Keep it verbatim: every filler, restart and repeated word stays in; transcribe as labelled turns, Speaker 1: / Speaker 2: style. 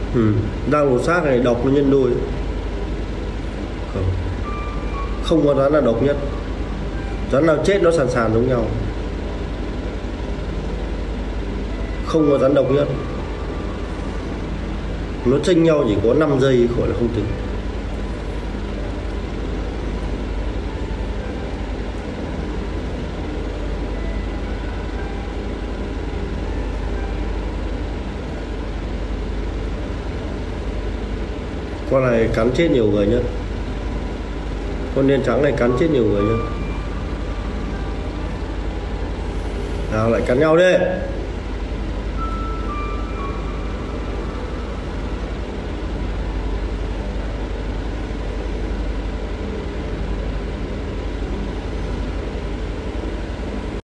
Speaker 1: Ừ. Răng lột xác này độc nó nhân đôi. Không, không có rắn là độc nhất. Rắn nào chết nó sàn sàn giống nhau. Không có rắn độc nhất. Nó chênh nhau chỉ có năm giây khỏi là không tính. Con này cắn chết nhiều người nhất. Con đen trắng này cắn chết nhiều người nhất. Nào lại cắn nhau đi.